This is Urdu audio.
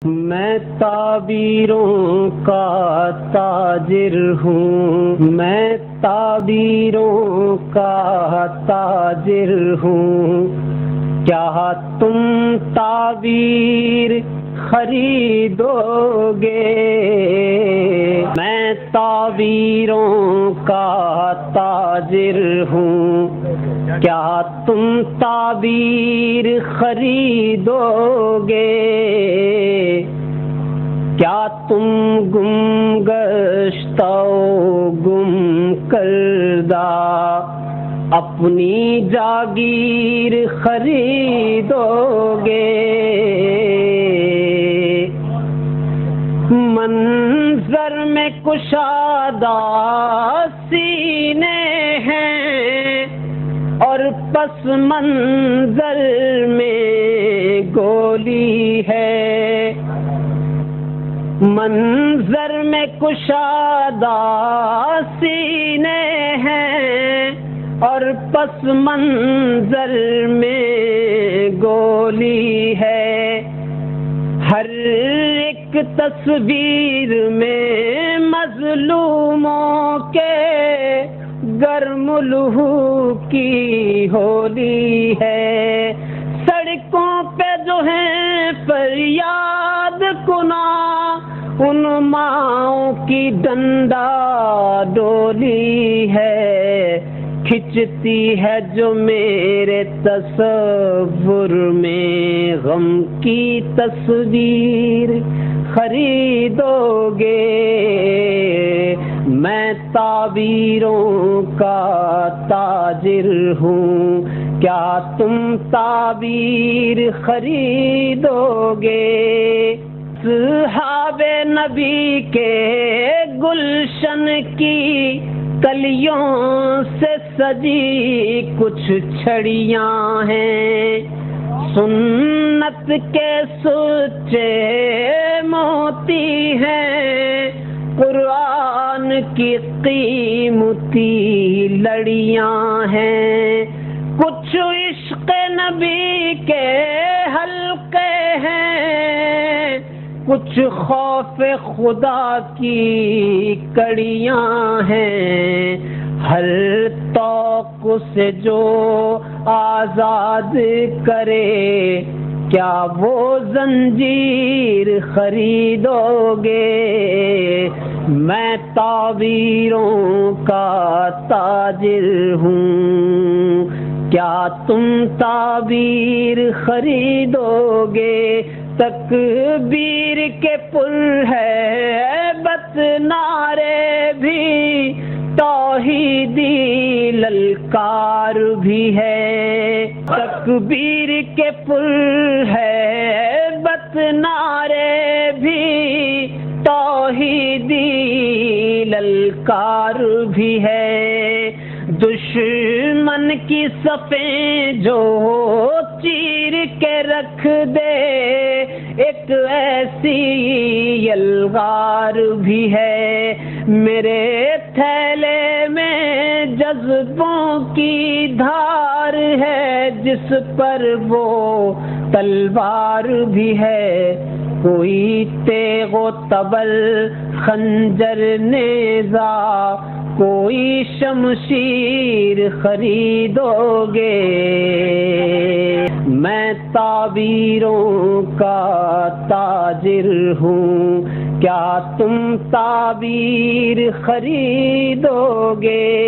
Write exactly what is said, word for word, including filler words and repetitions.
میں تعبیروں کا تاجر ہوں، میں تعبیروں کا تاجر ہوں، کیا تم تعبیر خریدو گے؟ میں تعبیروں کا تاجر ہوں، کیا تم تعبیر خریدو گے؟ کیا تم گم گشتہ و گم کردہ اپنی جاگیر خریدو گے؟ منظر میں کشادہ سینے ہیں اور پس منظر میں گولی ہے، منظر میں کشادہ سینے ہیں اور پس منظر میں گولی ہے، ہر ایک تصویر میں مظلوموں کے گرم لہو کی ہولی ہے، سڑکوں پہ جو ہیں فریاد کنا ان ماؤں کی ڈنڈا ڈولی ہے، کھچتی ہے جو میرے تصور میں غم کی تصویر خریدو گے؟ میں تعبیروں کا تاجر ہوں، کیا تم تعبیر خریدو گے؟ اصحاب نبی کے گلشن کی کلیوں سے سجی کچھ چھڑیاں ہیں، سنت کے سچے موتی ہیں، قرآن کی قیمتی لڑیاں ہیں، کچھ عشق نبی کے حلقے ہیں، کچھ خوف خدا کی کڑیاں ہیں، ہر توق سے جو آزاد کرے کیا وہ زنجیر خریدو گے؟ میں تعبیروں کا تاجر ہوں، کیا تم تعبیر خریدو گے؟ تکبیر کے پل ہے بت نعرے بھی، توحیدی للکار بھی ہے، تکبیر کے پل ہے بت نعرے بھی، توحیدی للکار بھی ہے، دشمن کی صفیں جو چیر کے رکھ دے ایک ایسی یلغار بھی ہے، میرے تھیلے میں جذبوں کی دھار ہے جس پر وہ تلوار بھی ہے، کوئی تیغ و تبل خنجر نیزہ کوئی شمشیر خریدو گے؟ میں تعبیروں کا تاجر ہوں، کیا تم تعبیر خریدو گے؟